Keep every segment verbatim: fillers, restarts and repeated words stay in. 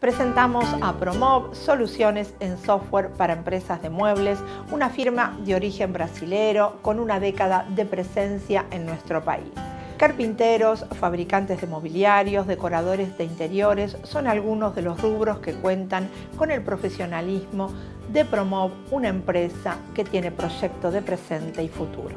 Presentamos a Promob, soluciones en software para empresas de muebles, una firma de origen brasilero con una década de presencia en nuestro país. Carpinteros, fabricantes de mobiliarios, decoradores de interiores son algunos de los rubros que cuentan con el profesionalismo de Promob, una empresa que tiene proyecto de presente y futuro.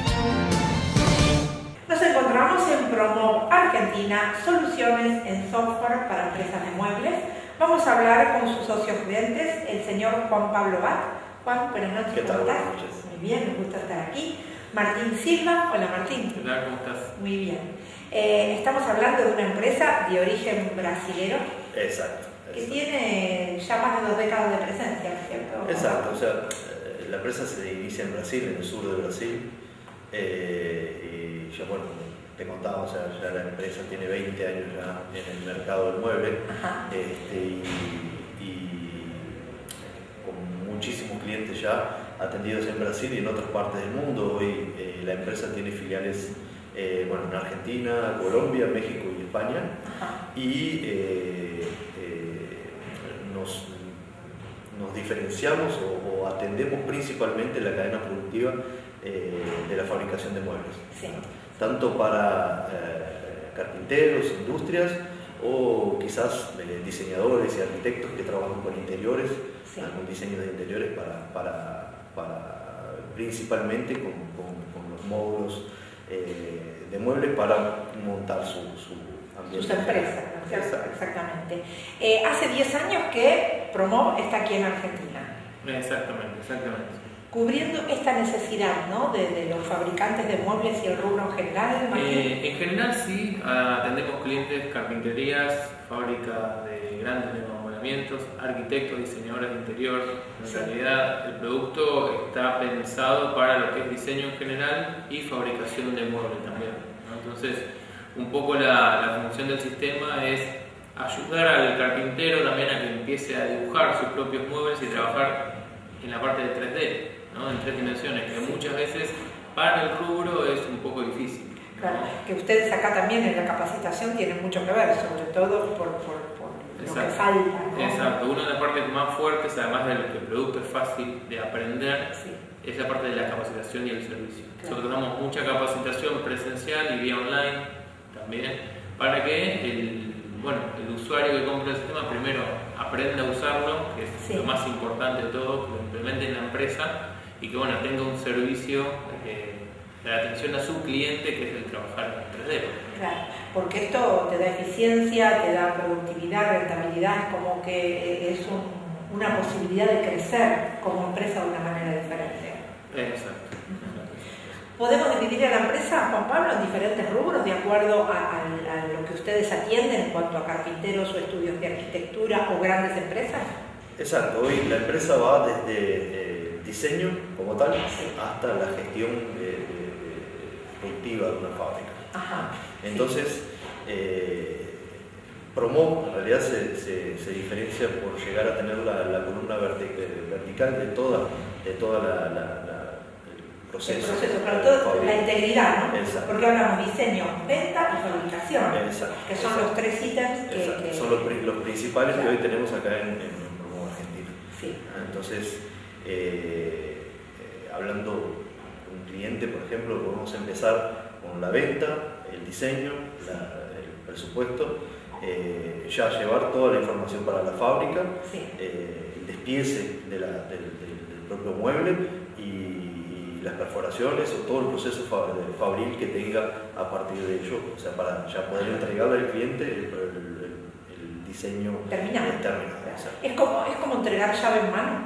Nos encontramos en Promob Argentina, soluciones en software para empresas de muebles. Vamos a hablar con sus socios gerentes, el señor Juan Pablo Bat. Juan, buenas noches. ¿Qué tal? ¿Cómo estás? Buenas noches. Muy bien, me gusta estar aquí. Martín Silva. Hola, Martín. ¿Qué tal? ¿Cómo estás? Muy bien. Eh, estamos hablando de una empresa de origen brasilero. Exacto. Que exacto. tiene ya más de dos décadas de presencia, ¿cierto? Exacto. O sea, la empresa se inicia en Brasil, en el sur de Brasil. Eh, y ya, bueno, te contaba, o sea, ya la empresa tiene veinte años ya en el mercado del mueble. Este, y, y con muchísimos clientes ya atendidos en Brasil y en otras partes del mundo. Hoy eh, la empresa tiene filiales eh, bueno, en Argentina, Colombia, México y España. Ajá. Y eh, eh, nos, nos diferenciamos o, o atendemos principalmente la cadena productiva eh, de la fabricación de muebles. Sí. Tanto para eh, carpinteros, industrias o quizás eh, diseñadores y arquitectos que trabajan con interiores, sí. Con diseños de interiores para, para, para principalmente con, con, con los módulos eh, de muebles para montar su, su ambiente. Sus empresas, ¿no? Exacto. Exactamente. Eh, hace diez años que Promob está aquí en Argentina. Exactamente, exactamente. Cubriendo esta necesidad, ¿no? de, de los fabricantes de muebles y el rubro en general. Eh, en general sí, atendemos clientes, carpinterías, fábricas de grandes enamoramientos, arquitectos, diseñadores de interior. En sí. realidad el producto está pensado para lo que es diseño en general y fabricación de muebles también, ¿no? Entonces, un poco la, la función del sistema es ayudar al carpintero también a que empiece a dibujar sus propios muebles y trabajar en la parte de tres D, ¿no? En tres dimensiones, que muchas veces para el rubro es un poco difícil. Claro, que ustedes acá también en la capacitación tienen mucho que ver, sobre todo por, por, por lo que falta, ¿no? Exacto, una de las partes más fuertes, además de que el producto es fácil de aprender, sí. es la parte de la capacitación y el servicio. Claro. Nosotros damos mucha capacitación presencial y vía online también, para que el, bueno, el usuario que compra el sistema primero aprenda a usarlo, que es sí. lo más importante de todo, que lo implemente en la empresa y que bueno, tenga un servicio eh, de atención a su cliente, que es el trabajar en tres D. Claro, porque esto te da eficiencia, te da productividad, rentabilidad, es como que es un, una posibilidad de crecer como empresa de una manera diferente. Exacto. ¿Podemos dividir a la empresa, Juan Pablo, en diferentes rubros de acuerdo a, a, a lo que ustedes atienden en cuanto a carpinteros o estudios de arquitectura o grandes empresas? Exacto, hoy la empresa va desde eh, diseño como tal hasta la gestión eh, productiva de una fábrica. Ajá, Entonces, sí. eh, Promob en realidad se, se, se diferencia por llegar a tener la, la columna vertical de toda, de toda la, la, la proceso, el proceso, para todo, la integridad, ¿no? Exacto. Porque hablamos diseño, venta y fabricación, Exacto. que son Exacto. los tres ítems que, que... son los, los principales claro. que hoy tenemos acá en, en Promob Argentina. Sí. Entonces, eh, eh, hablando de un cliente, por ejemplo, podemos empezar con la venta, el diseño, la, el presupuesto, eh, ya llevar toda la información para la fábrica, sí. eh, el despiece de la, del, del, del propio mueble y las perforaciones o todo el proceso fabril que tenga a partir de ello, o sea, para ya poder entregarle al cliente el, el, el, el diseño terminado. terminado es, como, es como entregar llave en mano.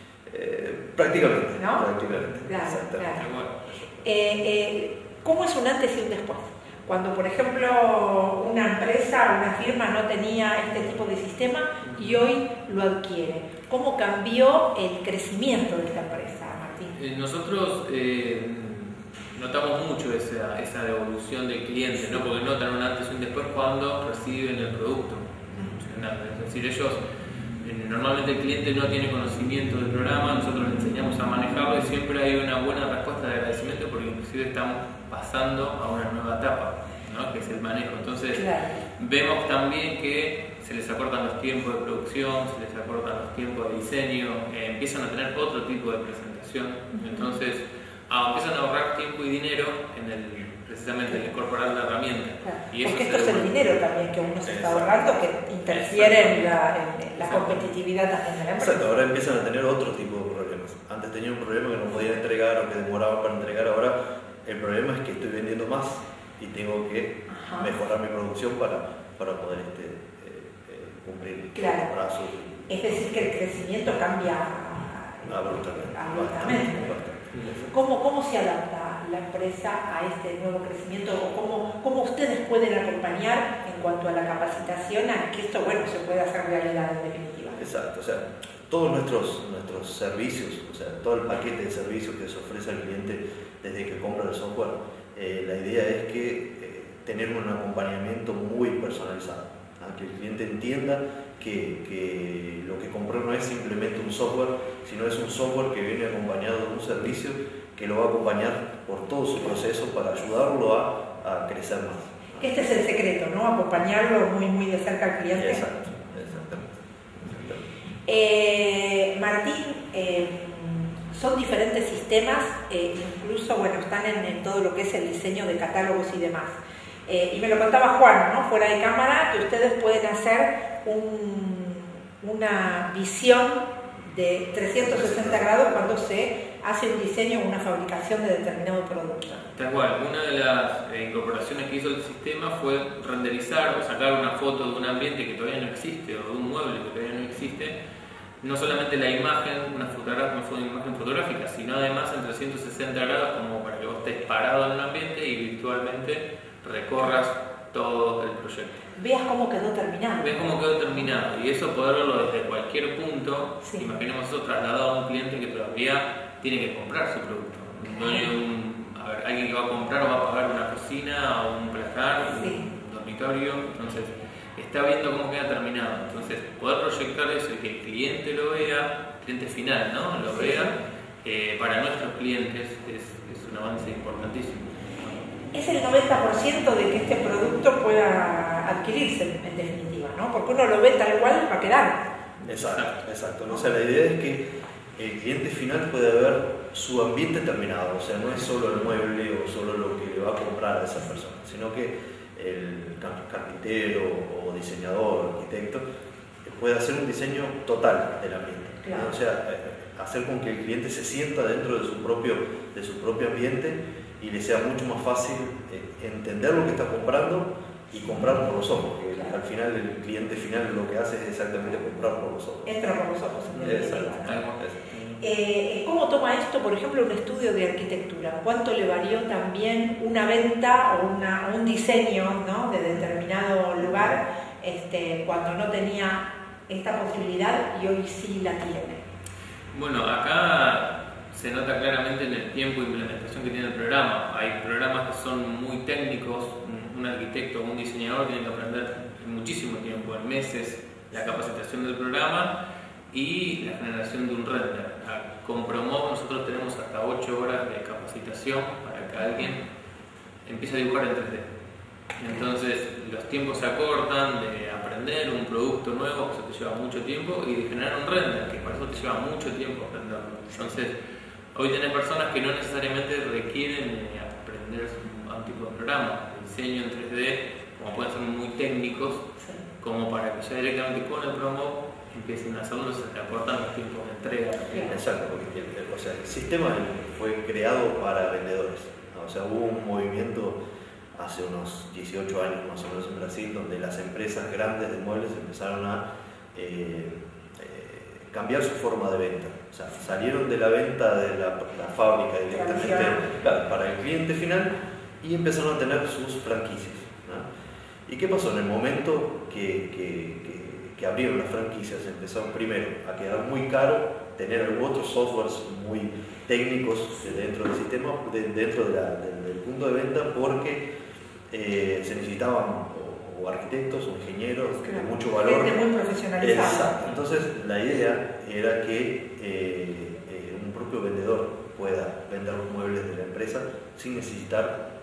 Eh, prácticamente, ¿no? prácticamente. Claro, claro. Eh, eh, ¿Cómo es un antes y un después? Cuando, por ejemplo, una empresa, una firma no tenía este tipo de sistema y hoy lo adquiere, ¿cómo cambió el crecimiento de esta empresa, Martín? Nosotros eh, notamos mucho esa, esa devolución del cliente, ¿no? Porque notan un antes y un después cuando reciben el producto. Es decir, ellos, eh, normalmente el cliente no tiene conocimiento del programa, nosotros le enseñamos a manejarlo y siempre hay una buena respuesta de agradecimiento porque inclusive estamos pasando a una nueva etapa, ¿no? Que es el manejo. Entonces, claro. vemos también que se les acortan los tiempos de producción, se les acortan los tiempos de diseño, eh, empiezan a tener otro tipo de presentación, entonces ah, empiezan a ahorrar tiempo y dinero en el, precisamente en incorporar la herramienta. Claro. Y eso Porque esto es el dinero también que uno se está Exacto. ahorrando, que interfiere en la, en la competitividad también de la empresa. Exacto, ahora empiezan a tener otro tipo de problemas. Antes tenía un problema que no podía entregar o que demoraba para entregar, ahora el problema es que estoy vendiendo más y tengo que Ajá. mejorar mi producción para, para poder este, eh, eh, cumplir claro. los plazos. Es decir, que el crecimiento cambia abruptamente. abruptamente. ¿Cómo, ¿Cómo se adapta la empresa a este nuevo crecimiento? ¿O cómo, cómo ustedes pueden acompañar en cuanto a la capacitación a que esto bueno, se pueda hacer realidad en definitiva? Exacto, o sea, todos nuestros, nuestros servicios, o sea, todo el paquete de servicios que se ofrece al cliente desde que compra el software, eh, la idea es que eh, tener un acompañamiento muy personalizado, ¿no? Que el cliente entienda que, que lo que compró no es simplemente un software, sino es un software que viene acompañado de un servicio que lo va a acompañar por todo su proceso para ayudarlo a, a crecer más, ¿no? Este es el secreto, ¿no? Acompañarlo muy, muy de cerca al cliente. Exacto, exactamente. exactamente. Eh, Martín, eh, son diferentes sistemas, eh, incluso bueno, están en, en todo lo que es el diseño de catálogos y demás. Eh, y me lo contaba Juan, ¿no? Fuera de cámara, que ustedes pueden hacer un, una visión de trescientos sesenta grados cuando se hace un diseño o una fabricación de determinado producto. Tal cual, una de las eh, incorporaciones que hizo el sistema fue renderizar o sacar una foto de un ambiente que todavía no existe o de un mueble que todavía no existe, no solamente la imagen, una, fotografía, una imagen fotográfica, sino además en trescientos sesenta grados como para que vos estés parado en un ambiente y virtualmente recorras todo el proyecto. Veas cómo quedó terminado. Ves cómo quedó terminado y eso poder verlo desde cualquier punto. Sí. Imaginemos eso trasladado a un cliente que todavía tiene que comprar su producto. No hay un, a ver, alguien que va a comprar o va a pagar una cocina o un placar, sí. un dormitorio, entonces está viendo cómo queda terminado. Entonces poder proyectar eso y que el cliente lo vea, el cliente final, ¿no? Lo sí. vea, eh, para nuestros clientes es, es un avance importantísimo. Es el noventa por ciento de que este producto pueda adquirirse en definitiva, ¿no? Porque uno lo ve tal cual va a quedar. Exacto, exacto. O sea, la idea es que el cliente final puede ver su ambiente terminado, o sea, no es solo el mueble o solo lo que le va a comprar a esa persona, sino que el carpintero o diseñador, arquitecto, puede hacer un diseño total del ambiente. Claro. ¿no? O sea, hacer con que el cliente se sienta dentro de su propio, de su propio ambiente y le sea mucho más fácil eh, entender lo que está comprando y comprar por los ojos, que claro. al final el cliente final lo que hace es exactamente comprar por los ojos. Entra por los ojos. Exacto. Eh, ¿Cómo toma esto, por ejemplo, un estudio de arquitectura? ¿Cuánto le varió también una venta o una, un diseño, ¿no? de determinado lugar este, cuando no tenía esta posibilidad y hoy sí la tiene? Bueno, acá se nota claramente en el tiempo de implementación que tiene el programa. Hay programas que son muy técnicos, un arquitecto o un diseñador tiene que aprender en muchísimo tiempo, en meses, la capacitación del programa y la generación de un render. Con Promob nosotros tenemos hasta ocho horas de capacitación para que alguien empiece a dibujar en tres D. Entonces los tiempos se acortan de aprender un producto nuevo, que eso te lleva mucho tiempo, y de generar un render, que para eso te lleva mucho tiempo aprenderlo. Entonces hoy tenés personas que no necesariamente requieren aprender un tipo de programa, de diseño en tres D, como pueden ser muy técnicos, como para que ya directamente con el Promob empiecen a hacerlo, se acortan los tiempos de entrega. Exacto, porque el, o sea, el sistema fue creado para vendedores, ¿no? O sea, hubo un movimiento hace unos dieciocho años más o menos en Brasil, donde las empresas grandes de muebles empezaron a eh, eh, cambiar su forma de venta. O sea, salieron de la venta de la, la fábrica directamente claro, para el cliente final y empezaron a tener sus franquicias, ¿no? ¿Y qué pasó? En el momento que, que, que, que abrieron las franquicias, empezaron primero a quedar muy caro tener otros softwares muy técnicos dentro del sistema, de, dentro de la, de, del punto de venta, porque eh, se necesitaban o, o arquitectos o ingenieros claro, de mucho valor. Gente muy profesionalizada. Exacto. Entonces la idea era que eh, eh, un propio vendedor pueda vender los muebles de la empresa sin necesitar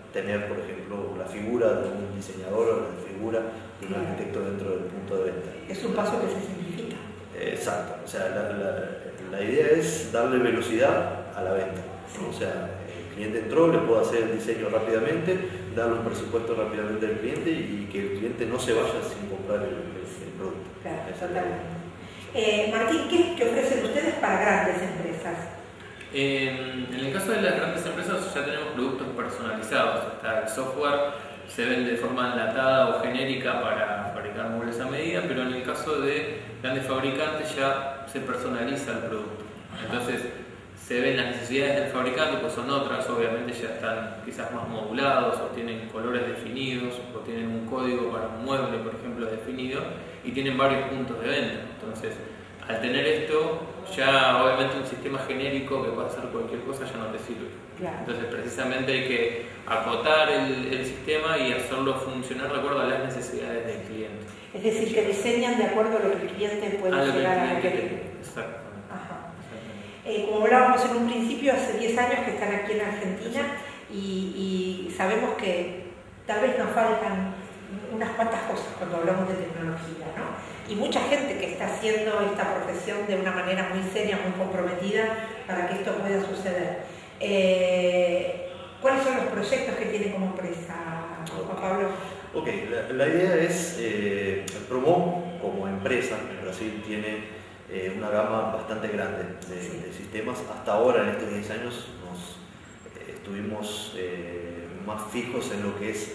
tener, por ejemplo, la figura de un diseñador o la figura de un arquitecto dentro del punto de venta. Es un paso que se simplifica. Exacto, o sea, la, la, la idea es darle velocidad a la venta. Sí. O sea, el cliente entró, le puedo hacer el diseño rápidamente, dar los presupuestos rápidamente al cliente y que el cliente no se vaya sin comprar el, el, el producto. Claro, totalmente. Eh, Martín, ¿qué, ¿qué ofrecen ustedes para grandes empresas? Eh, en el caso de las grandes empresas ya tenemos productos personalizados. Está el software, se vende de forma enlatada o genérica para fabricar muebles a medida, pero en el caso de grandes fabricantes ya se personaliza el producto. Entonces se ven las necesidades del fabricante, pues son otras, obviamente ya están quizás más modulados o tienen colores definidos o tienen un código para un mueble, por ejemplo, definido y tienen varios puntos de venta. Entonces, al tener esto, ya obviamente un sistema genérico que pueda hacer cualquier cosa ya no te sirve. Claro. Entonces, precisamente hay que acotar el, el sistema y hacerlo funcionar de acuerdo a las necesidades del cliente. Es decir, que diseñan de acuerdo a lo que el cliente puede a llegar a requerir. Exacto. Eh, como hablábamos en un principio, hace diez años que están aquí en Argentina y, y sabemos que tal vez nos faltan unas cuantas cosas cuando hablamos de tecnología, ¿no? Y mucha gente que está haciendo esta profesión de una manera muy seria, muy comprometida para que esto pueda suceder. Eh, ¿Cuáles son los proyectos que tiene como empresa, Juan Pablo? Ok, la, la idea es, eh, Promom como empresa en Brasil tiene Eh, una gama bastante grande de, sí. de sistemas. Hasta ahora, en estos diez años, nos eh, estuvimos eh, más fijos en lo que es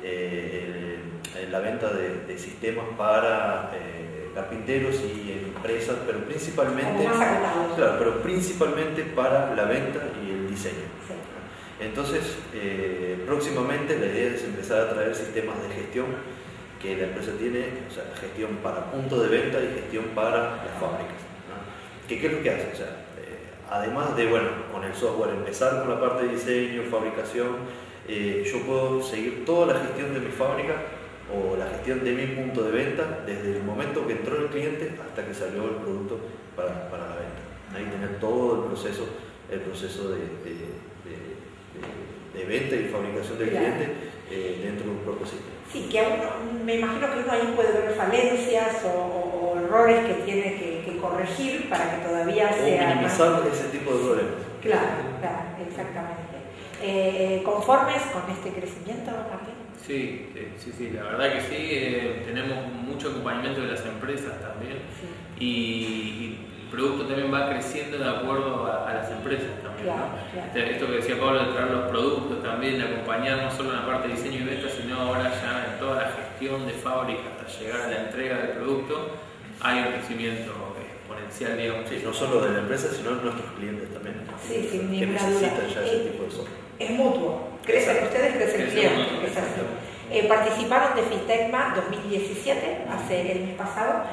eh, el, la venta de, de sistemas para eh, carpinteros y empresas, pero principalmente, claro, pero principalmente para la venta y el diseño. Sí. Entonces, eh, próximamente la idea es empezar a traer sistemas de gestión que la empresa tiene, o sea, gestión para punto de venta y gestión para las fábricas, ¿no? ¿Qué, ¿Qué es lo que hace? O sea, eh, además de, bueno, con el software empezar con la parte de diseño, fabricación, eh, yo puedo seguir toda la gestión de mi fábrica o la gestión de mi punto de venta desde el momento que entró el cliente hasta que salió el producto para, para la venta. Ahí tener todo el proceso, el proceso de, de, de, de, de venta y fabricación del claro. cliente eh, dentro de un propio sistema. Sí, que uno, me imagino que uno ahí puede ver falencias o, o, o errores que tiene que, que corregir para que todavía o sea... O minimizar más... ese tipo de problemas. Claro, claro, exactamente. Eh, ¿Conformes con este crecimiento, Martín? Sí, sí, sí, la verdad que sí. Eh, tenemos mucho acompañamiento de las empresas también sí. y, y el producto también va creciendo de acuerdo a, a las empresas también. Claro, ¿no? claro. Esto que decía Pablo de traer los productos también, de acompañar no solo en la parte de diseño y venta, sino ahora ya en toda la gestión de fábrica hasta llegar a la entrega del producto, hay un crecimiento exponencial, digamos. Sí, no solo de la empresa, sino de nuestros clientes también. Sí, sin que ninguna necesitan duda. ya ese Eh, tipo de software. Es mutuo, crecen ustedes, crece el cliente, es así. Eh, participaron de FITECMA dos mil diecisiete, hace el mes pasado.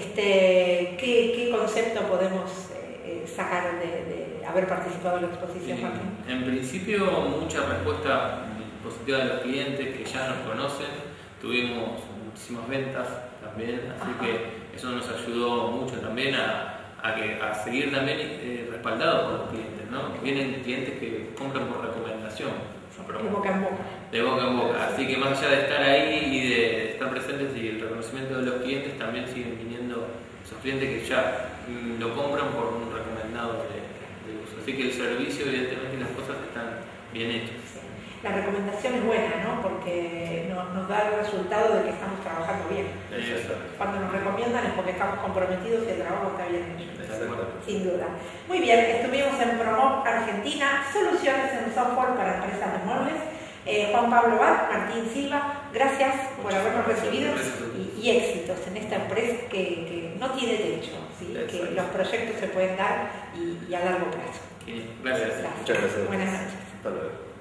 Este, ¿qué, qué concepto podemos eh, sacar de, de haber participado en la exposición, sí, Martín? En principio, mucha respuesta positiva de los clientes que ya nos conocen. Tuvimos muchísimas ventas también, así Ajá. que eso nos ayudó mucho también a, a, que, a seguir también eh, respaldados por los clientes, ¿no? Vienen clientes que compran por recomendación. De boca en boca. De boca en boca. Así que más allá de estar ahí y de estar presentes y el reconocimiento de los clientes, también siguen viniendo esos clientes que ya mm, lo compran por un recomendado de, de uso. Así que el servicio, evidentemente, las cosas están bien hechas. Sí. La recomendación es buena, ¿no? Porque nos, nos da el resultado de que estamos trabajando bien. Cuando nos recomiendan es porque estamos comprometidos y el trabajo está bien hecho. Sin duda. Muy bien, estuvimos en Promom Argentina, soluciones en software para empresas de muebles. Eh, Juan Pablo Bat, Martín Silva, gracias por habernos recibido y, y éxitos en esta empresa que, que no tiene techo, ¿sí? Que los proyectos se pueden dar y, y a largo plazo. Gracias. Gracias. Muchas gracias. Buenas noches. Hasta luego.